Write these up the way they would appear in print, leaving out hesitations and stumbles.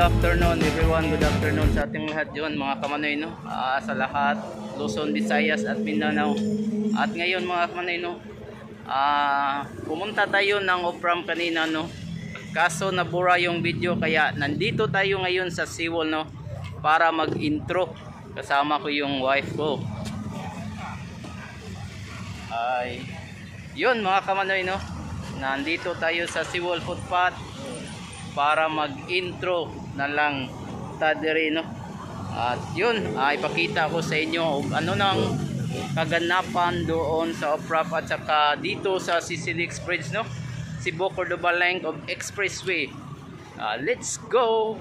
afternoon everyone, good afternoon sa ating lahat yun mga kamanoy no. Sa lahat, Luzon, Visayas at Mindanao. At ngayon mga kamanoy no, pumunta tayo ng Opram kanina no. Kaso nabura yung video kaya nandito tayo ngayon sa Siwol no para mag-intro. Kasama ko yung wife ko. Ay, yun mga kamanoy no. Nandito tayo sa Siwol Footpath para mag-intro na lang tadiri no. At yun, ipakita ko sa inyo ano nang kaganapan doon sa Opram at saka dito sa CCDX Bridge no, Cebu Cordoba length of expressway. Let's go.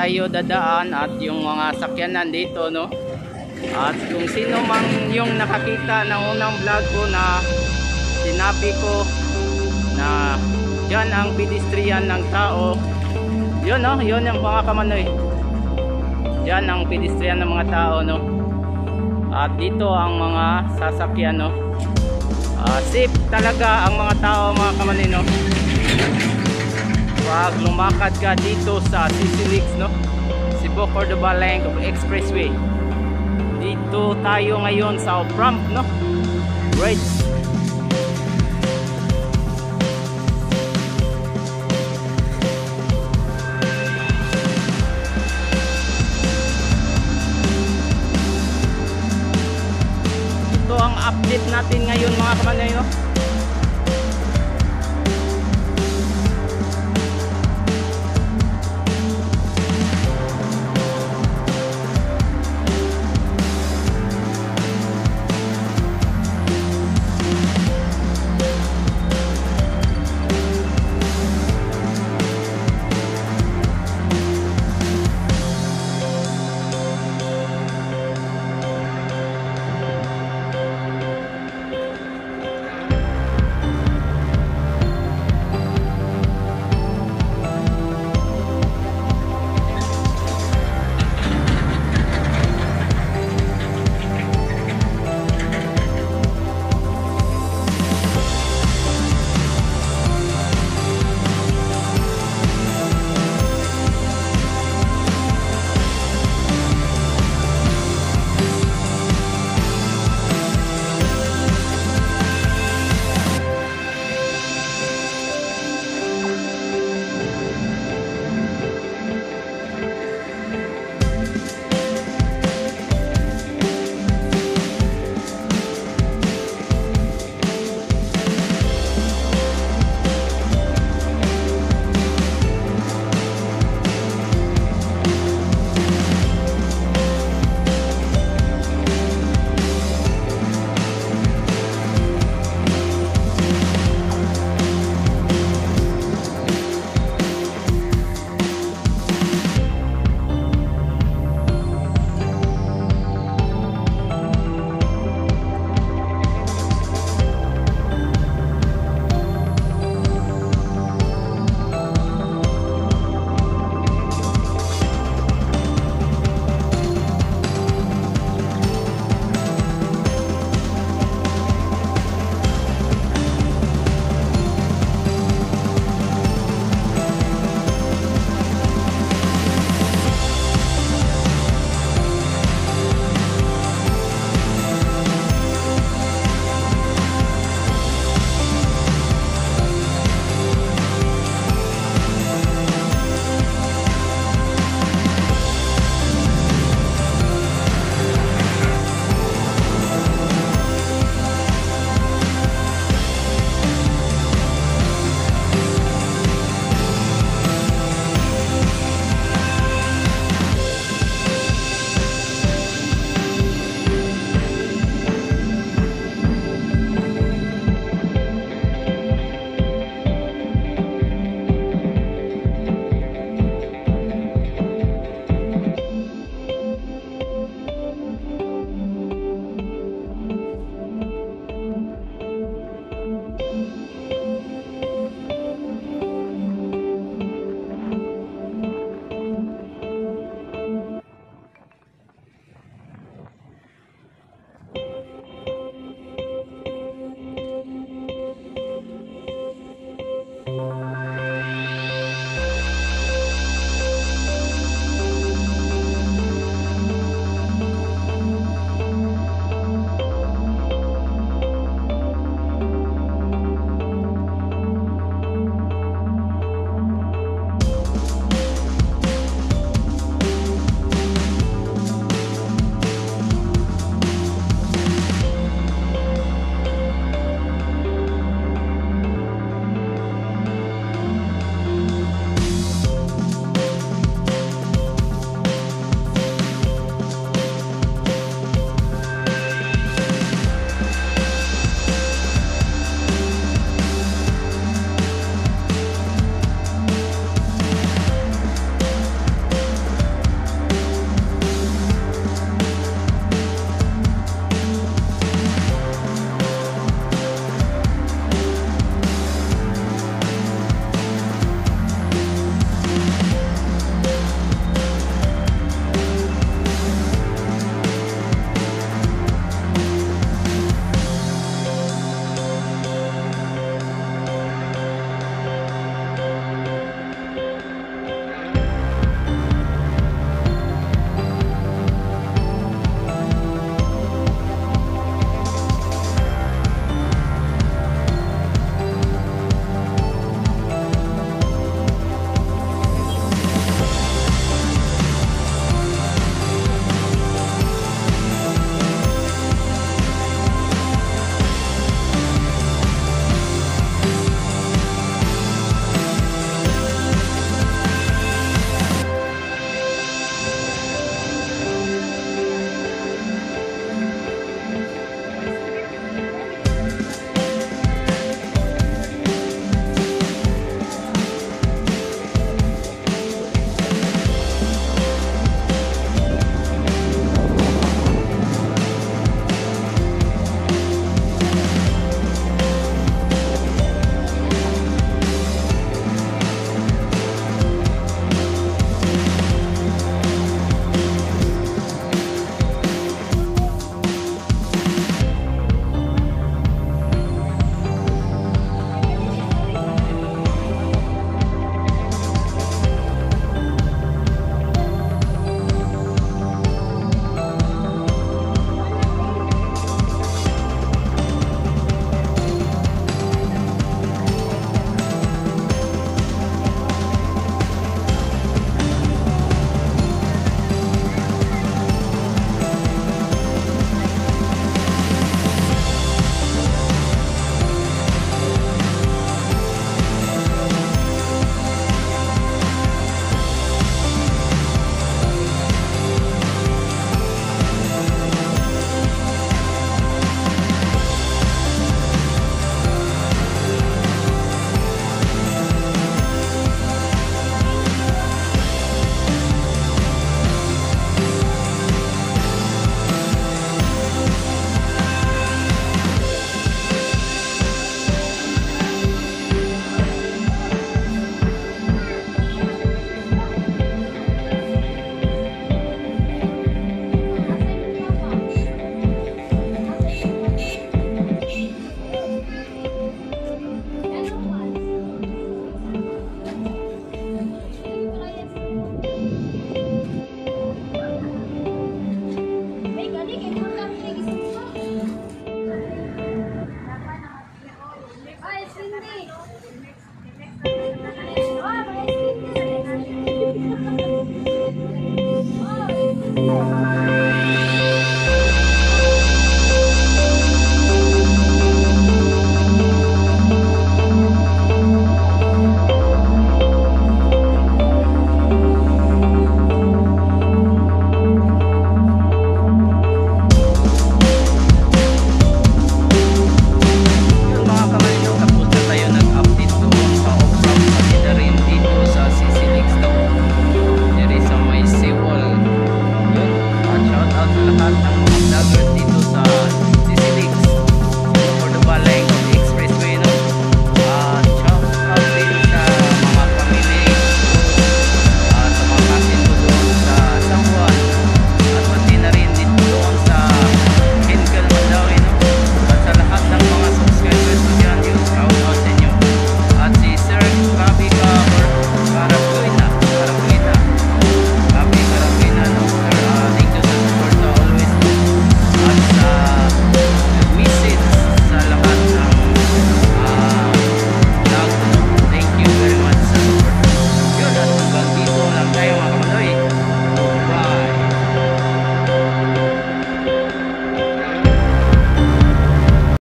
tayo dadaan at yung mga sakyanan dito, no? At kung sino mang yung nakakita ng unang vlog ko na sinabi ko na yan ang pedestrian ng tao, yun, no? Yun yung mga kamanoy, yan ang pedestrian ng mga tao, no? At dito ang mga sasakyan, no? Safe talaga ang mga tao, mga kamanoy, no? Pag lumakad ka dito sa CC Leaks, no? Cebu Cordova Link of Expressway. Dito tayo ngayon sa Ramp, no? Bridge. Ito ang update natin ngayon, mga kamanoy, no?